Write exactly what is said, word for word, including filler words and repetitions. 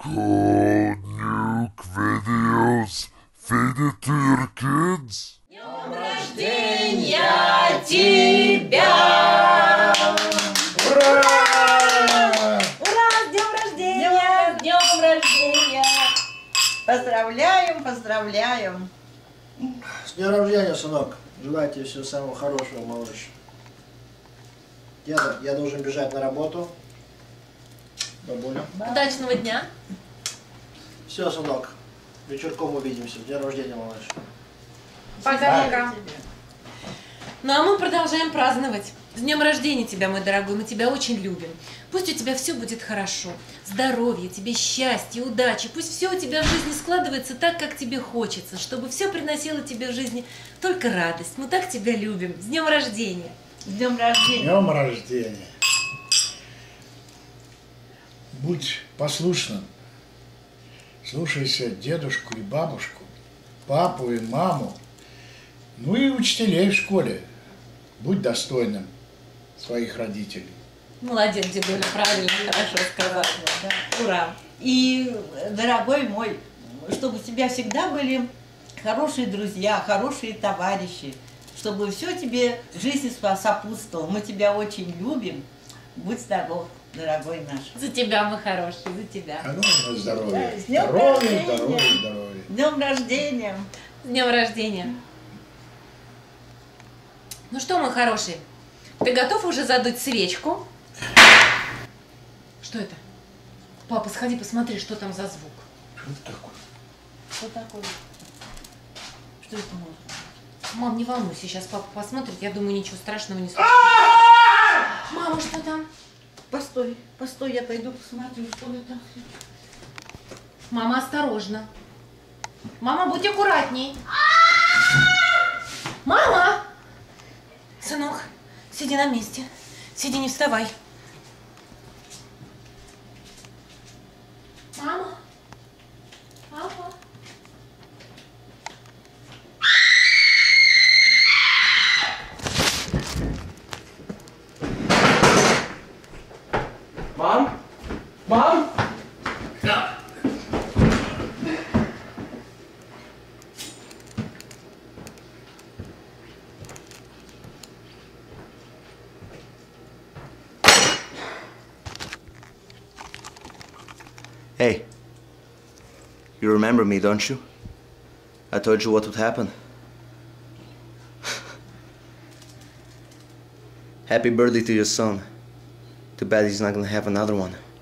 Cool nuke videos faded to your kids? Днем рождения тебя! Ура! Ура! С днем рождения! С днем рождения! Поздравляем, поздравляем! С днем рождения, сынок! Желаю тебе всего самого хорошего, малыш. Деда, я должен бежать на работу. Бабуля. Удачного дня. Все, сынок. Вечерком увидимся. С днем рождения, малыш. Пока-пока. Ну а мы продолжаем праздновать. С днем рождения тебя, мой дорогой, мы тебя очень любим. Пусть у тебя все будет хорошо. Здоровье, тебе счастье, удачи. Пусть все у тебя в жизни складывается так, как тебе хочется. Чтобы все приносило тебе в жизни только радость. Мы так тебя любим. С днем рождения. С днем рождения! Днем рождения. Будь послушным. Слушайся дедушку и бабушку, папу и маму, ну и учителей в школе. Будь достойным своих родителей. Молодец, дедуля, правильно, хорошо сказал. Ура! И, дорогой мой, чтобы у тебя всегда были хорошие друзья, хорошие товарищи, чтобы все тебе в жизни сопутствовало. Мы тебя очень любим. Будь здоров, дорогой наш. За тебя, мой хороший, за тебя. А ну, на здоровье. Да, с днем Здоровье, рождения. здоровье, здоровье. С днем рождения! С днем рождения. Ну что, мой хороший, ты готов уже задуть свечку? Что это? Папа, сходи, посмотри, что там за звук. Что это такое? Что такое? Что это может быть? Мам, не волнуйся, сейчас папа посмотрит, я думаю, ничего страшного не случится. Мама, что там? Постой, постой, я пойду посмотрю, что это. Мама, осторожно. Мама, будь аккуратней. Мама! Сынок, сиди на месте. Сиди, не вставай. Мама? Мама? Мам? Мам? Hey, you remember me, don't you? I told you what would happen. Happy birthday to your son. Too bad he's not gonna have another one.